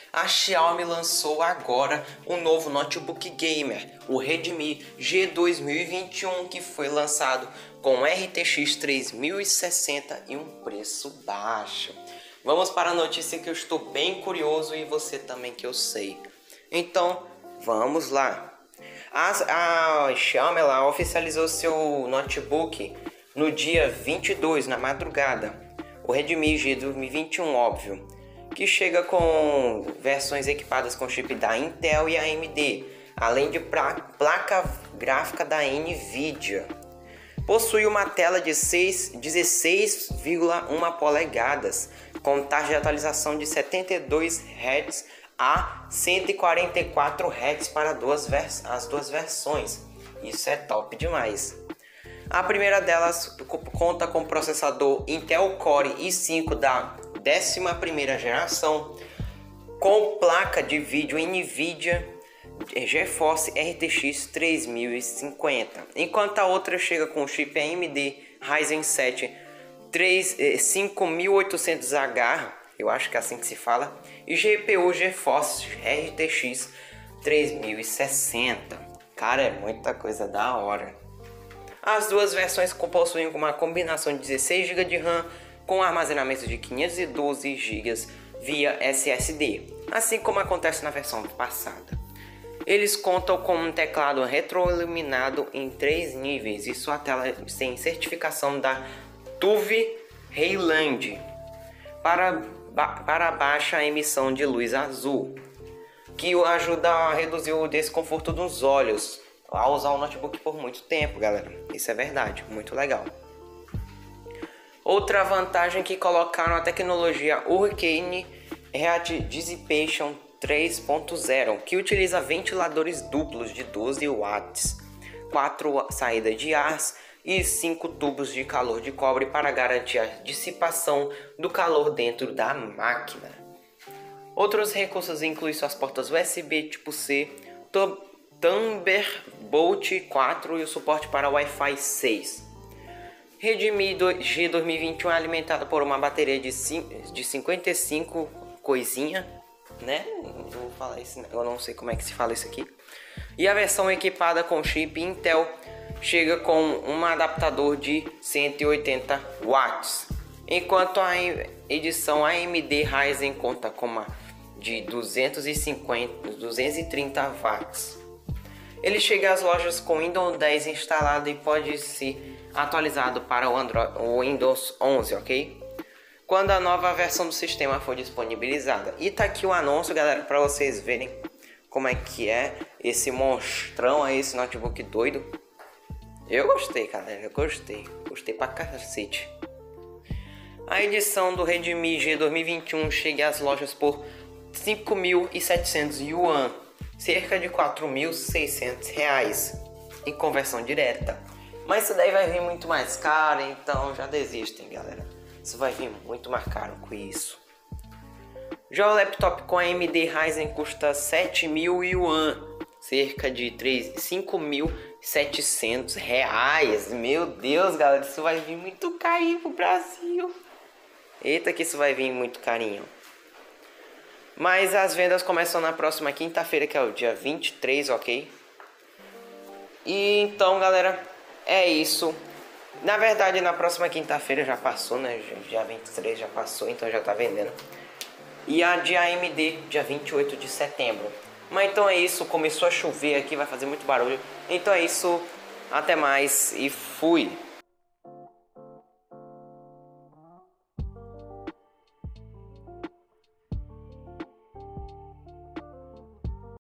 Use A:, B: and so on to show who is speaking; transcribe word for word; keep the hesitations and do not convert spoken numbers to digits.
A: A Xiaomi lançou agora um novo notebook gamer, o Redmi G dois mil e vinte e um, que foi lançado com R T X três mil e sessenta e um preço baixo. Vamos para a notícia que eu estou bem curioso e você também, que eu sei. Então, vamos lá. A, a Xiaomi ela oficializou seu notebook no dia vinte e dois, na madrugada. O Redmi G dois mil e vinte e um, óbvio, que chega com versões equipadas com chip da Intel e A M D, além de placa gráfica da Nvidia. Possui uma tela de dezesseis vírgula um polegadas, com taxa de atualização de setenta e dois hertz a cento e quarenta e quatro hertz para duas vers as duas versões. Isso é top demais. A primeira delas conta com processador Intel Core i cinco da décima primeira geração, com placa de vídeo Nvidia GeForce R T X três mil e cinquenta, enquanto a outra chega com chip A M D Ryzen sete cinco mil e oitocentos H, eu acho que é assim que se fala, e G P U GeForce R T X três mil e sessenta. Cara, é muita coisa da hora. As duas versões possuem uma combinação de dezesseis gigas de RAM com armazenamento de quinhentos e doze gigas via S S D, assim como acontece na versão passada. Eles contam com um teclado retroiluminado em três níveis e sua tela tem certificação da T U V Highland para, ba para baixa emissão de luz azul, que ajuda a reduzir o desconforto dos olhos ao usar o notebook por muito tempo, galera. Isso é verdade, muito legal. Outra vantagem que colocaram a tecnologia Hurricane Heat Dissipation três ponto zero, que utiliza ventiladores duplos de doze watts, quatro saídas de ar e cinco tubos de calor de cobre para garantir a dissipação do calor dentro da máquina. Outros recursos incluem suas portas U S B tipo C, Thunderbolt quatro e o suporte para Wi-Fi seis. Redmi G dois mil e vinte e um é alimentado por uma bateria de cinquenta e cinco coisinha, né? Não vou falar isso, eu não sei como é que se fala isso aqui. E a versão equipada com chip Intel chega com um adaptador de cento e oitenta watts, enquanto a edição A M D Ryzen conta com uma de duzentos e cinquenta, duzentos e trinta watts. Ele chega às lojas com Windows dez instalado e pode ser atualizado para o, Android, o Windows onze, ok? Quando a nova versão do sistema for disponibilizada. E tá aqui o anúncio, galera, para vocês verem como é que é esse monstrão aí, esse notebook doido. Eu gostei, galera, eu gostei. Gostei pra cacete. A edição do Redmi G dois mil e vinte e um chega às lojas por cinco mil e setecentos yuan, cerca de quatro mil e seiscentos reais, em conversão direta. Mas isso daí vai vir muito mais caro, então já desistem, galera. Isso vai vir muito mais caro com isso. Já o laptop com A M D Ryzen custa sete mil yuan, cerca de cinco mil e setecentos reais. Meu Deus, galera, isso vai vir muito carinho pro Brasil. Eita, que isso vai vir muito carinho. Mas as vendas começam na próxima quinta-feira, que é o dia vinte e três, ok? E então, galera, é isso. Na verdade, na próxima quinta-feira já passou, né? Dia vinte e três já passou, então já tá vendendo. E a de A M D, dia vinte e oito de setembro. Mas então é isso, começou a chover aqui, vai fazer muito barulho. Então é isso, até mais e fui!